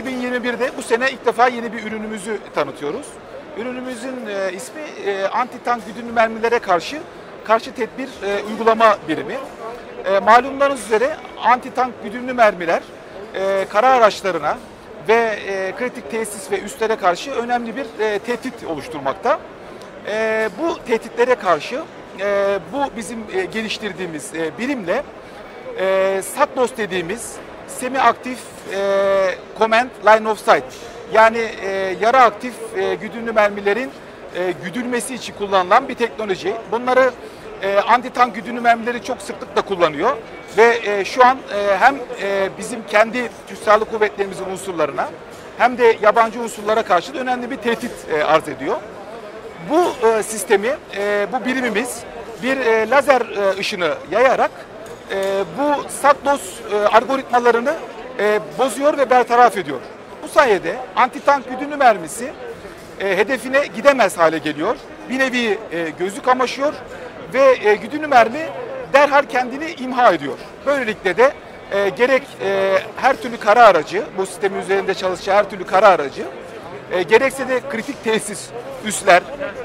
2021'de bu sene ilk defa yeni bir ürünümüzü tanıtıyoruz. Ürünümüzün ismi anti-tank güdümlü mermilere karşı tedbir uygulama birimi. Malumlarınız üzere anti-tank güdümlü mermiler kara araçlarına ve kritik tesis ve üslere karşı önemli bir tehdit oluşturmakta. Bu tehditlere karşı bu bizim geliştirdiğimiz birimle SACDOS dediğimiz semi-aktif command line of sight, yani yarı aktif güdümlü mermilerin güdülmesi için kullanılan bir teknoloji. Bunları anti-tank güdümlü mermileri çok sıklıkla kullanıyor ve şu an hem bizim kendi Türk Silahlı Kuvvetlerimizin unsurlarına hem de yabancı unsurlara karşı da önemli bir tehdit arz ediyor. Bu sistemi, bu birimimiz bir lazer ışını yayarak bu SACDOS algoritmalarını bozuyor ve bertaraf ediyor. Bu sayede anti-tank güdümlü mermisi hedefine gidemez hale geliyor. Bir nevi gözü kamaşıyor ve güdümlü mermi derhal kendini imha ediyor. Böylelikle de gerek her türlü kara aracı, bu sistemin üzerinde çalışan her türlü kara aracı, gerekse de kritik tesis, üsler,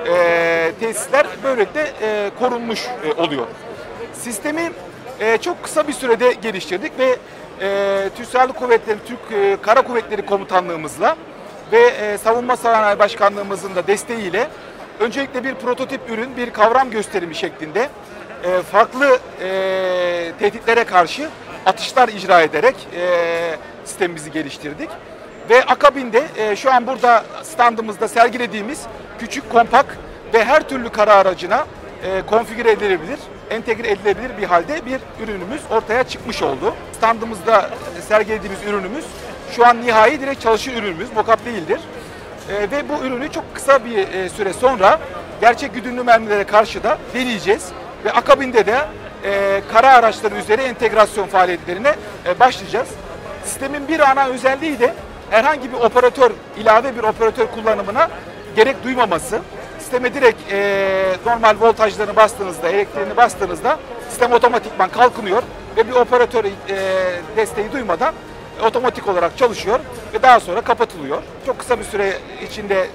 tesisler böylelikle korunmuş oluyor. Sistemi çok kısa bir sürede geliştirdik ve Türk Silahlı Kuvvetleri, Türk Kara Kuvvetleri Komutanlığımızla ve Savunma Sanayi Başkanlığımızın da desteğiyle öncelikle bir prototip ürün, bir kavram gösterimi şeklinde farklı tehditlere karşı atışlar icra ederek sistemimizi geliştirdik. Ve akabinde şu an burada standımızda sergilediğimiz küçük, kompakt ve her türlü kara aracına konfigüre edilebilir, entegre edilebilir bir halde bir ürünümüz ortaya çıkmış oldu. Standımızda sergilediğimiz ürünümüz şu an nihai direkt çalışır ürünümüz, mock-up değildir. Ve bu ürünü çok kısa bir süre sonra gerçek güdümlü mermilere karşı da deneyeceğiz. Ve akabinde de kara araçları üzeri entegrasyon faaliyetlerine başlayacağız. Sistemin bir ana özelliği de herhangi bir operatör, ilave bir operatör kullanımına gerek duymaması. Sisteme direkt normal voltajlarını bastığınızda, elektriğini bastığınızda sistem otomatikman kalkınıyor ve bir operatör desteği duymadan otomatik olarak çalışıyor ve daha sonra kapatılıyor. Çok kısa bir süre içinde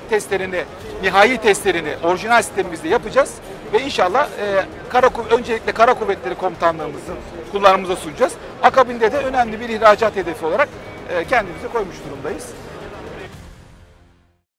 nihai testlerini orijinal sistemimizde yapacağız ve inşallah öncelikle Kara Kuvvetleri Komutanlığımızın kullanımıza sunacağız. Akabinde de önemli bir ihracat hedefi olarak kendimize koymuş durumdayız.